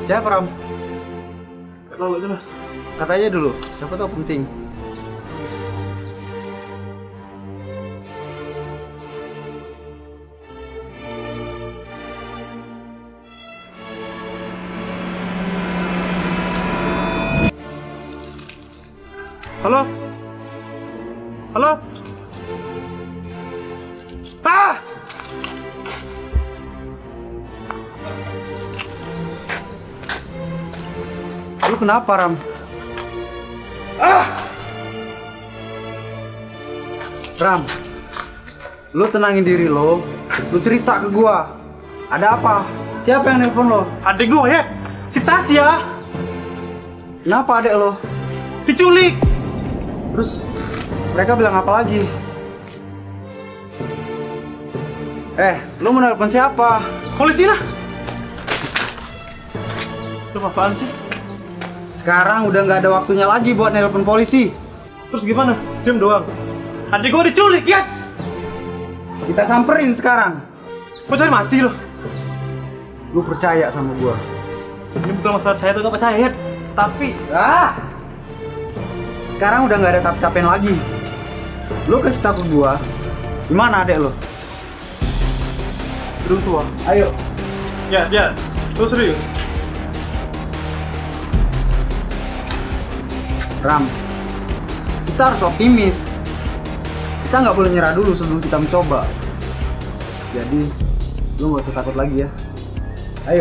Siapa, Ram? Tahu aja lah. Kata aja dulu, siapa tahu penting. Halo? Halo? Ah! Lu kenapa, Ram? Ah! Ram, lu tenangin diri lo. Lu cerita ke gua. Ada apa? Siapa yang nelpon lo? Adik gue ya, si Tasya Kenapa adek lo? diculik. Terus mereka bilang apa lagi? Lu mau nelpon siapa? Polisi lah. Lu apaan sih? Sekarang udah nggak ada waktunya lagi buat nelpon polisi. Terus gimana? Diam doang. Adik gue diculik ya. Kita samperin sekarang. Mau cari mati lo. Lu percaya sama gua? Ini bukan masalah percaya atau nggak percaya ya. Tapi Sekarang udah nggak ada tapi-tapian lagi. Lu kasih tahu ke gua, gimana adek lo? belum tua. Ayo. Ya. Terus serius. Ram, kita harus optimis. Kita nggak boleh nyerah dulu sebelum kita mencoba. Jadi, lu nggak usah takut lagi ya. Ayo.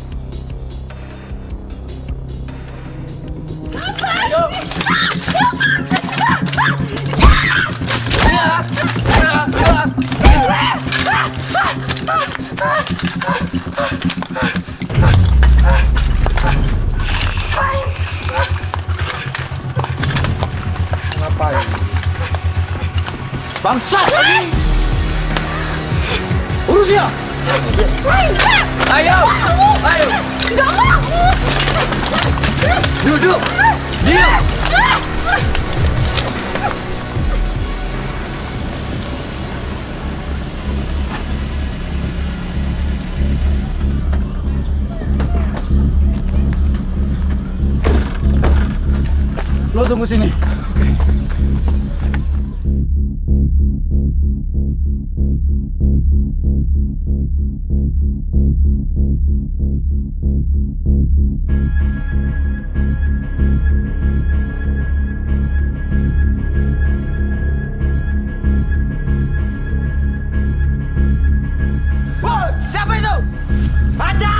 Ngapain? Bangsat! Urus dia! Ayo! Nggak mau! Duduk! Diam! Lo tunggu sini. Siapa itu? Ada!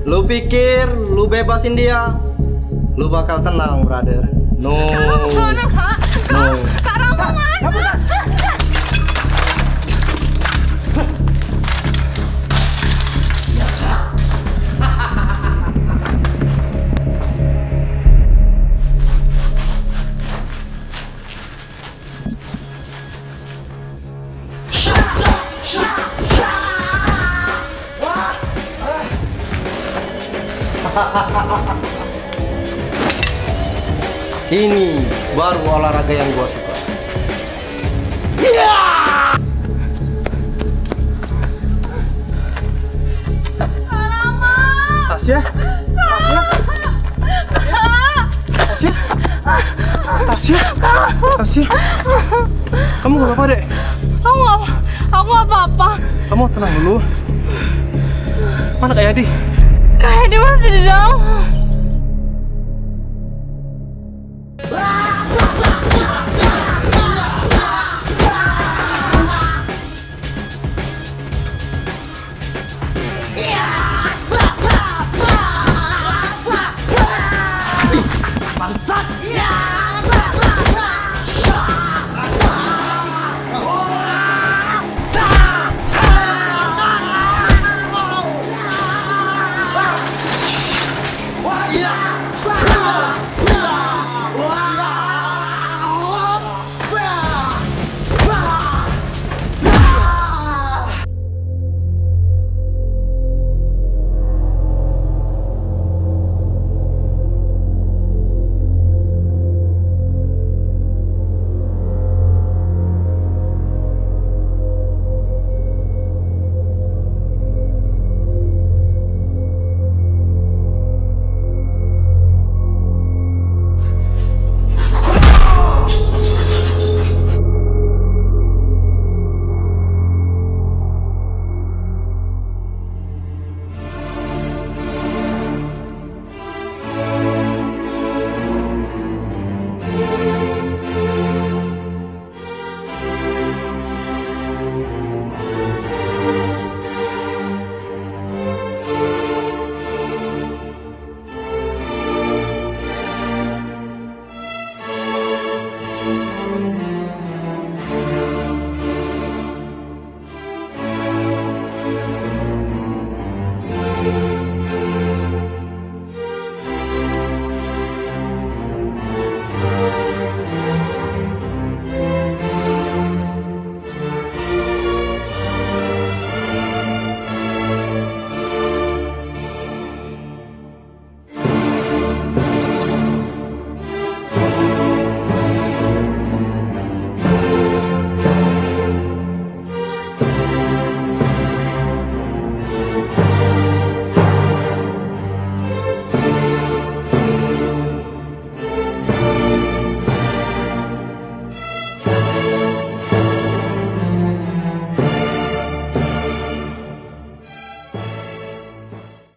Lu pikir lu bebasin dia, lu bakal tenang, brother? No. No. Ini baru olahraga yang gua suka. Tasya? Tasya? Tasya? Tasya? Kamu nggak apa-apa, Dek? Aku apa-apa. Kamu tenang dulu. Mana Kak Yadi? Kayak dia masih di dalam.